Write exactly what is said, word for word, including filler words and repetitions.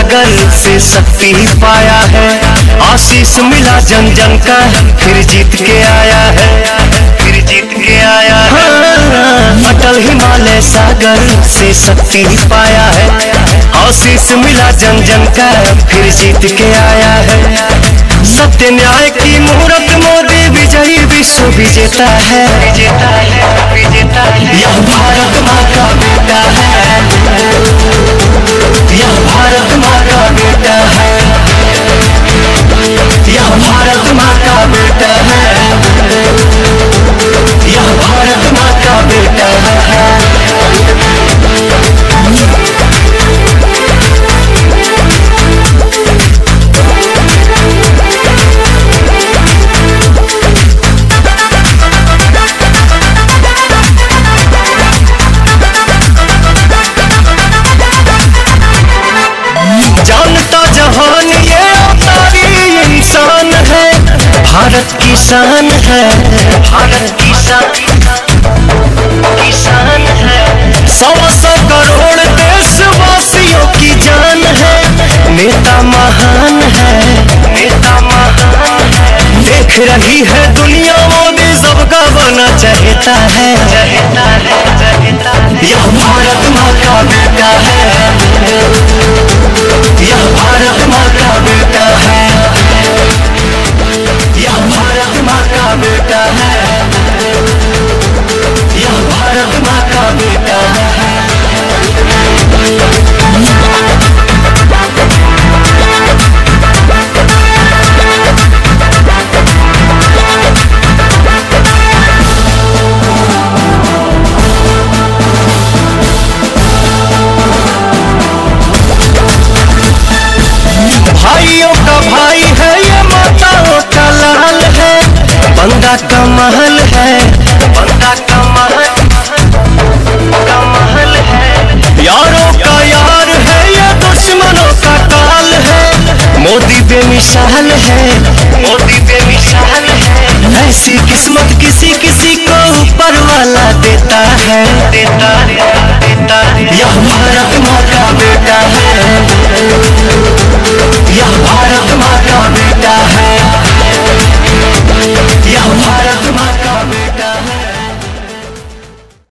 सागर से शक्ति पाया है। आशीष मिला जन जन का, फिर जीत के आया है, फिर जीत के आया है। हाँ, अटल हिमालय सागर से शक्ति पाया है। आशीष मिला जन जन का, फिर जीत के आया है। सत्य न्याय की मूरत मोदी विजयी विश्व विजेता है, विजेता है, विजेता है। यह भारत माँ का बेटा है, यह भारत माँ का बेटा है, यह भारत माँ का बेटा है, यह भारत माँ का बेटा है। जानता जहान ये अवतारी इंसान है, भारत की शान है, भारत की शान, किसान है। सवा सौ करोड़ देशवासियों की जान है, नेता महान है, नेता महान है। देख रही है दुनिया मोदी सबका बना चाहता है, चाहता है, चाहता है। यह भारत माँ का बेटा है, यह भारत माँ का बेटा है, यह भारत माँ का बेटा है, यह भारत माँ का बेटा है। भाइयों का भाई है ये, माताओं का लाल है, बंगा का महल है, बंगा का महल, का महल है। यारों का यार है ये, दुश्मनों का काल है। मोदी बेमिसाल है, मोदी बेमिसाल है। ऐसी किस्मत किसी किसी को ऊपर वाला देता है।